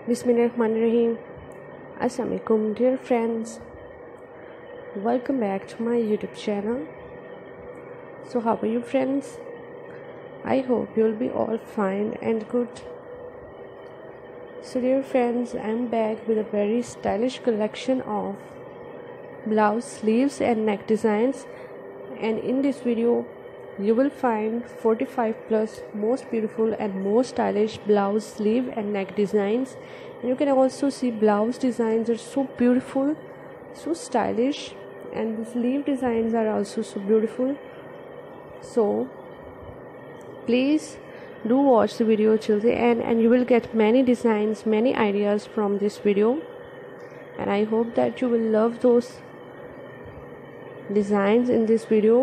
Bismillahirrahmanirrahim. Assalamualaikum dear friends. Welcome back to my YouTube channel. So how are you friends? I hope you'll be all fine and good. So dear friends, I'm back with a very stylish collection of blouse sleeves and neck designs, and in this video you will find 45 plus most beautiful and most stylish blouse sleeve and neck designs. And you can also see blouse designs are so beautiful, so stylish, and the sleeve designs are also so beautiful. So please do watch the video till the end, and you will get many designs, many ideas from this video, and I hope that you will love those designs in this video.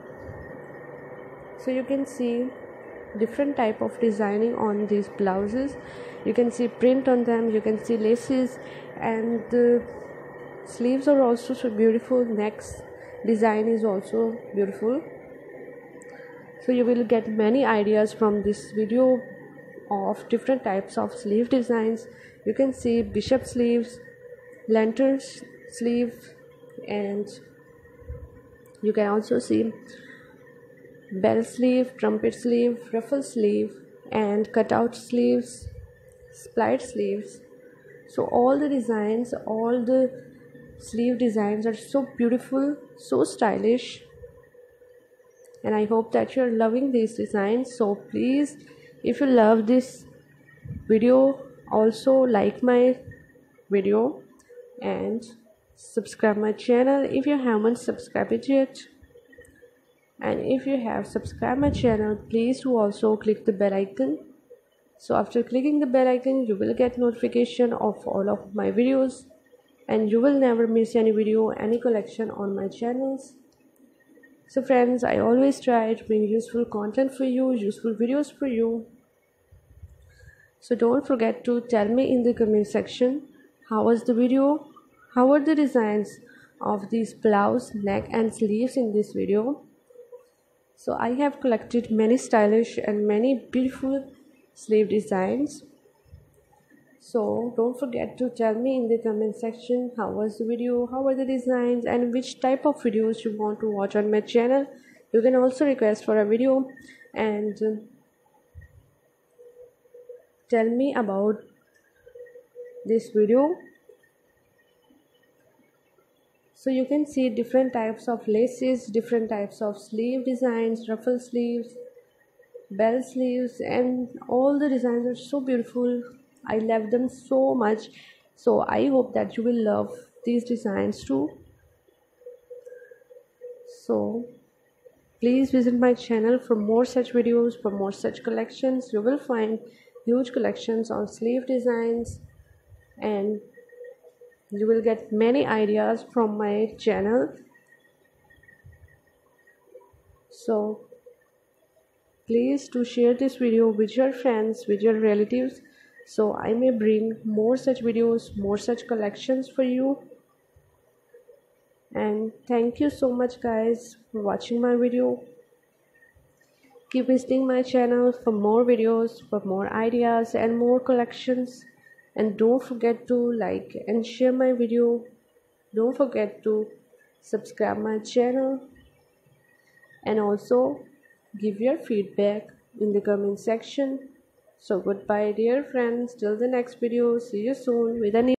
So you can see different type of designing on these blouses. You can see print on them, you can see laces, and the sleeves are also so beautiful. Next design is also beautiful. So you will get many ideas from this video of different types of sleeve designs. You can see bishop sleeves, lantern sleeve, and you can also see bell sleeve, trumpet sleeve, ruffle sleeve, and cutout sleeves, split sleeves. So all the designs, all the sleeve designs are so beautiful, so stylish, and I hope that you're loving these designs. So please, if you love this video, also like my video and subscribe my channel if you haven't subscribed it yet. And if you have subscribed my channel, please do also click the bell icon. So after clicking the bell icon, you will get notification of all of my videos, and you will never miss any video, any collection on my channels. So friends, I always try to bring useful content for you, useful videos for you. So don't forget to tell me in the comment section how was the video, how were the designs of these blouse, neck and sleeves in this video. So I have collected many stylish and many beautiful sleeve designs. So don't forget to tell me in the comment section how was the video, how were the designs, and which type of videos you want to watch on my channel. You can also request for a video and tell me about this video. So you can see different types of laces, different types of sleeve designs, ruffle sleeves, bell sleeves, and all the designs are so beautiful. I love them so much. So I hope that you will love these designs too. So please visit my channel for more such videos, for more such collections. You will find huge collections on sleeve designs, and you will get many ideas from my channel. So please do share this video with your friends, with your relatives, so I may bring more such videos, more such collections for you. And thank you so much guys for watching my video. Keep visiting my channel for more videos, for more ideas and more collections. And don't forget to like and share my video. Don't forget to subscribe my channel, and also give your feedback in the comment section. So goodbye dear friends, till the next video. See you soon with a new